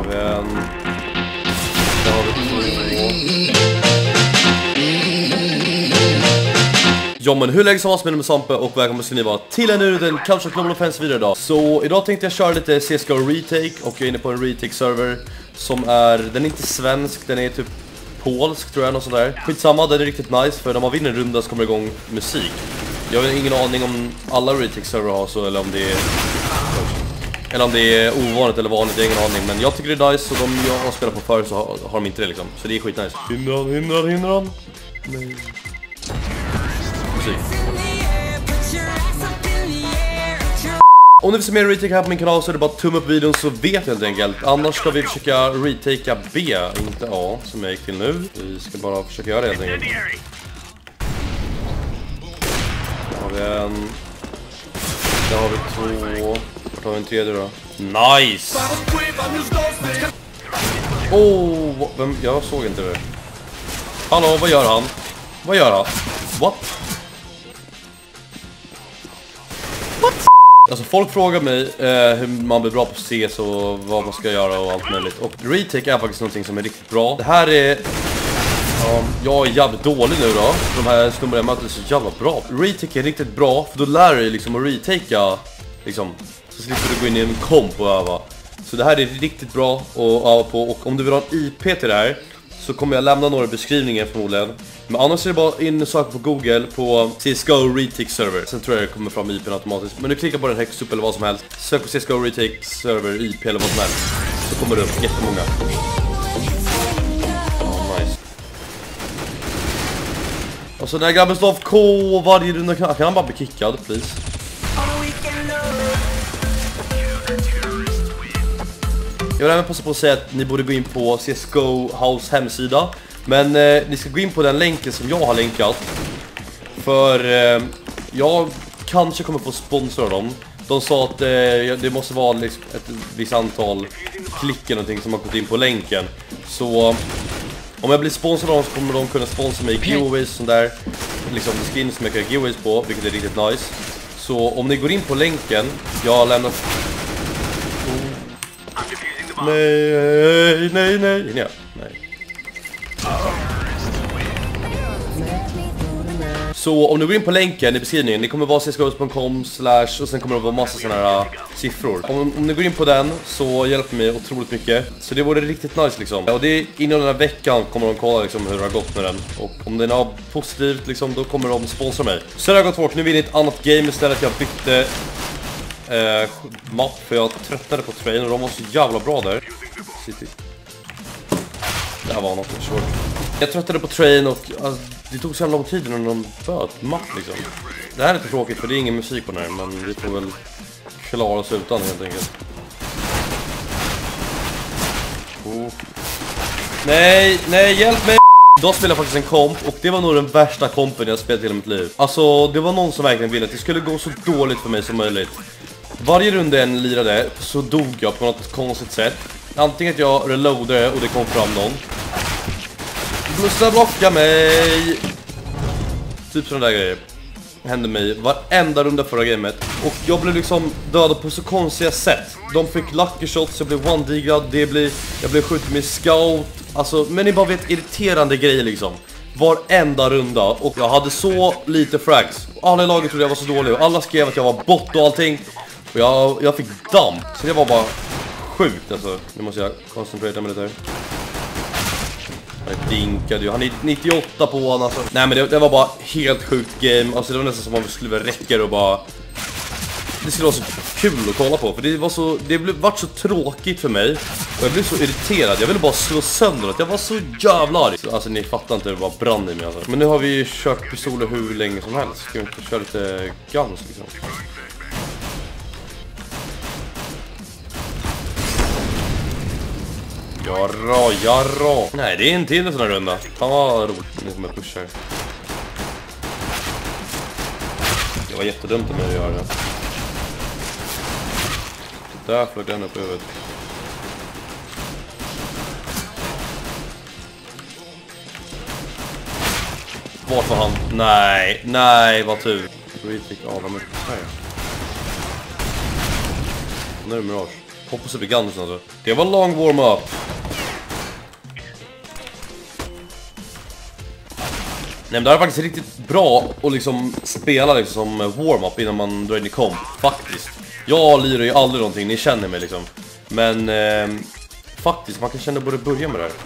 har vi en. Där har vi två. Ja, men hur länge som helst med Sampe och välkommen ska ni vara till en ny den Culture Global Offense video idag. Så idag tänkte jag köra lite CSGO retake och jag är inne på en retake server som den är inte svensk, den är typ polsk tror jag, något sånt där. Skitsamma, den är riktigt nice för när man vinner en runda så kommer det igång musik. Jag har ingen aning om alla retake server har så eller om det är ovanligt eller vanligt, jag har ingen aning. Men jag tycker det är nice och jag har spelat på förr så har de inte det liksom. Så det är skitnice. Hindrar han. Nej. Musik. Om ni vill se mer retake här på min kanal så är det bara tumma upp videon så vet jag helt enkelt. Annars ska vi försöka retakea B, inte A som jag gick till nu. Vi ska bara försöka göra det helt enkelt. Där har vi en. Där har vi två. Vart har vi en tredje då? Nice! Vem? Jag såg inte det. Hallå, vad gör han? Vad gör han? What? Alltså folk frågar mig hur man blir bra på CS och vad man ska göra och allt möjligt. Och retake är faktiskt någonting som är riktigt bra. Det här är... jag är jävligt dålig nu då. De här snubbarna jag möter är så jävla bra. Retake är riktigt bra för då lär du dig liksom att retakea liksom. Så slipper du gå in i en komp och öva. Så det här är riktigt bra att öva på. Och om du vill ha en IP till det här så kommer jag lämna några beskrivningar förmodligen. Men annars är det bara in och söka på Google på CSGO retake server. Sen tror jag det kommer fram IPn automatiskt. Men du klickar på den högst upp eller vad som helst. Sök på CSGO retake server IP eller vad som helst. Så kommer det upp jättemånga. Nice. Och så den här grabben står av K varje runda. Kan han bara bli kickad, please? Jag vill även passa på att säga att ni borde gå in på CSGO House hemsida. Men ni ska gå in på den länken som jag har länkat. För jag kanske kommer få sponsra dem. De sa att det måste vara liksom ett visst antal klick eller någonting som har gått in på länken. Så om jag blir sponsrad av dem så kommer de kunna sponsra mig i giveaways sånt där. Liksom skins som jag kan giveaways på, vilket är riktigt nice. Så om ni går in på länken, jag har lämnat... Nej. Så om du går in på länken i beskrivningen, det kommer vara csgo.com/ och sen kommer det vara massa sådana här siffror. Om ni går in på den så hjälper mig otroligt mycket. Så det vore riktigt nice liksom. Och det är inom den här veckan kommer de kolla liksom hur det har gått med den. Och om den har positivt liksom, då kommer de sponsra mig. Så det har gått fort, nu vill jag ett annat game istället. Jag bytte mapp för jag tröttnade på Train och de var så jävla bra där. City. Det här var något svårt. Jag tröttade på Train och alltså, det tog så lång tid innan de böt mapp liksom. Det här är lite tråkigt för det är ingen musik på den här, men vi får väl klara oss utan helt enkelt. Nej, hjälp mig! Då spelade jag faktiskt en komp och det var nog den värsta kompen jag spelat i hela mitt liv. Alltså det var någon som verkligen ville att det skulle gå så dåligt för mig som möjligt. Varje runda jag lirade så dog jag på något konstigt sätt. Antingen att jag reloadade och det kom fram någon. Blussa blocka mig. Typ sådana där grejer hände mig varenda runda förra gamet. Och jag blev liksom dödad på så konstiga sätt. De fick lucky shots, jag blev one-diggad, jag blev skjuten med scout. Alltså, men ni bara vet irriterande grejer liksom. Varenda runda. Och jag hade så lite frags. Alla i laget trodde jag var så dålig och alla skrev att jag var bot och allting. Och jag fick damp. Så det var bara sjukt alltså. Nu måste jag koncentrera mig lite här. Jag dinkade ju. Han är 98 på honom alltså. Nej men det var bara helt sjukt game. Alltså det var nästan som om vi skulle räcka och bara... Det skulle vara så kul att kolla på. För det vart så tråkigt för mig. Och jag blev så irriterad. Jag ville bara slå sönder att jag var så jävla arg. Alltså ni fattar inte, det bara brann i mig alltså. Men nu har vi ju kört pistoler hur länge som helst. Ska vi inte köra lite guns liksom? Jarra. Nej, det är en till en sån här runda. Fan vad roligt. Nu kommer jag pusha. Det var jättedumt av mig att göra det. Där flög den upp över. Vart var han? Nej, vad tur. Vi fick av dem upp här. Nu är det Mirage. Hoppas det blir Guns alltså. Det var lång warm-up. Nej, men det är faktiskt riktigt bra att liksom spela liksom som warm-up innan man drar in i komp, faktiskt. Jag lirar ju aldrig någonting, ni känner mig liksom. Men faktiskt, man kan känna borde börja med det här.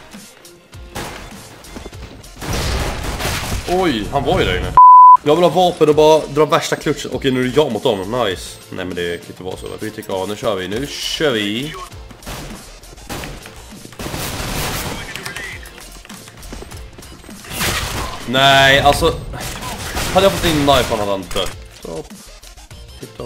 Oj, han var ju där inne. Jag vill ha vapen och bara dra värsta klutchen. Okej, nu är det jag mot dem, nice. Nej, men det kan inte vara så. Vi tycker, ja, nu kör vi. Nej, alltså hade jag fått in knife hade han dött. Stopp. Tipp-topp.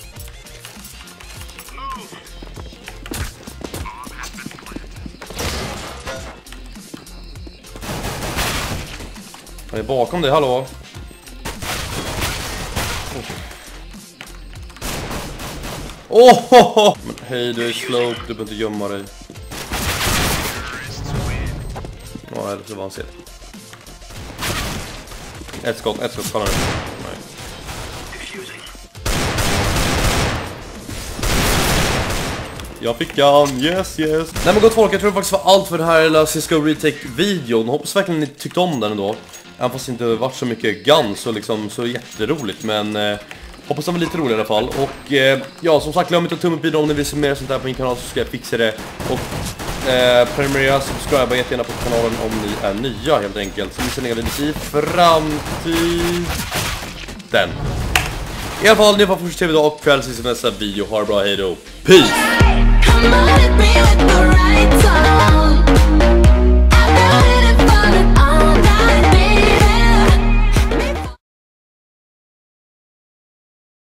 Han är bakom dig, hallå. Oh. Men hej, du är slow, du behöver inte gömma dig. Ja, det var han ser. Ett skott, kolla nu. Nej. Jag fick han, yes. Nej men gott folk, jag tror det faktiskt var allt för den här lilla Cisco Retake-videon. Hoppas verkligen ni tyckte om den ändå. Även fast det inte varit så mycket guns och liksom så jätteroligt. Men hoppas det var lite roligt i alla fall. Och ja, som sagt, glöm inte att tumma upp videon om ni vill se mer sånt här på min kanal, så ska jag fixa det. Och prenumerera, subscribe jättegärna på kanalen om ni är nya helt enkelt. Så missar ni lite i framtiden. I alla fall, ni får fortsätta idag och kväll ses i nästa video. Ha det bra, hej då. Peace!